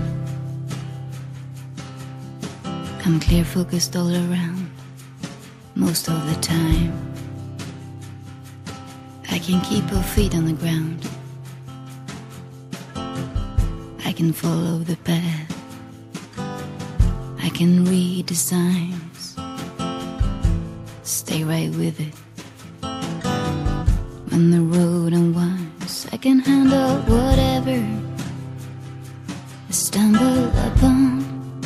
I'm clear focused all around, most of the time. I can keep our feet on the ground. I can follow the path. I can read the signs, stay right with it. When the road unwinds, I can handle whatever I stumble upon.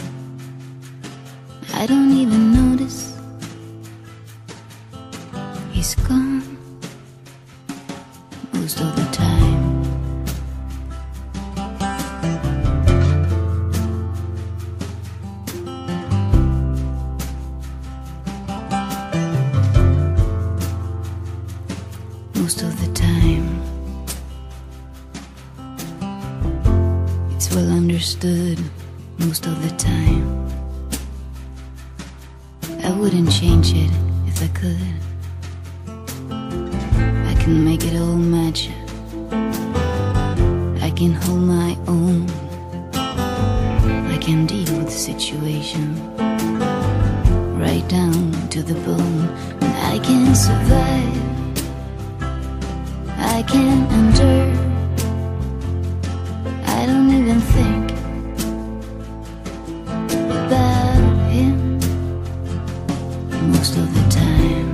I don't even notice he's gone most of the time. Most of the time, it's well understood. Most of the time, I wouldn't change it if I could. I can make it all match. I can hold my own. I can deal with the situation right down to the bone. And I can survive. I can endure. I don't even think about him most of the time.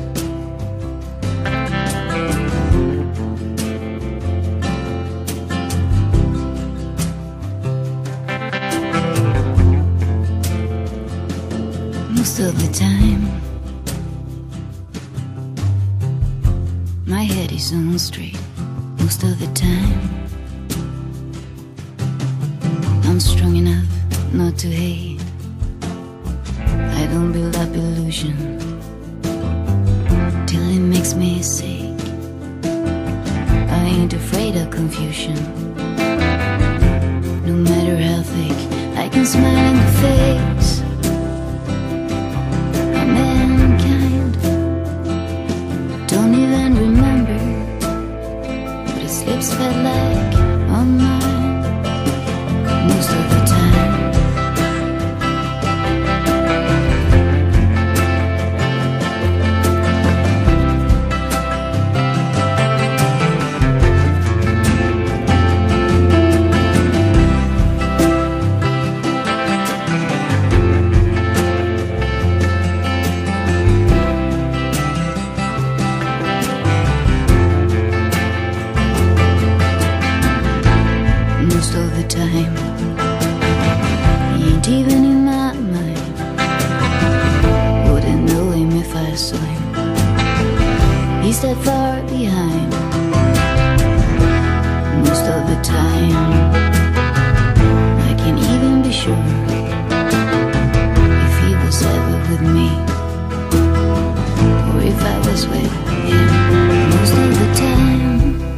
Most of the time, my head is on straight. Most of the time, I'm strong enough not to hate. I don't build up illusion till it makes me sick. I ain't afraid of confusion. No matter how thick, I can smile in the face of mankind. Don't even remember what his lips felt like on mine most of the time. Most of the time, he ain't even in my mind. Wouldn't know him if I saw him. He's that far behind. Most of the time, I can't even be sure if he was ever with me or if I was with him. Most of the time,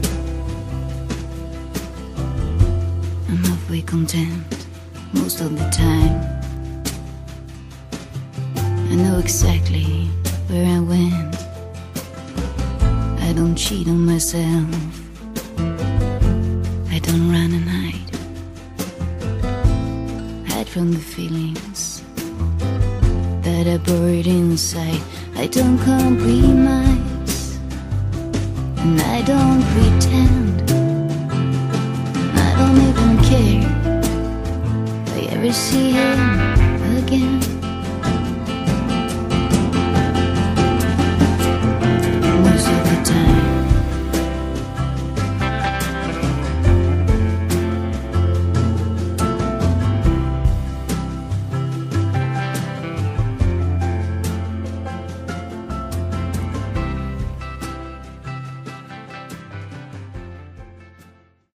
I'm halfway content. Most of the time, I know exactly where I went. I don't cheat on myself. I don't run and hide. Hide from the feelings that are buried inside. I don't compromise, and I don't pretend. I don't even care if I ever see him again.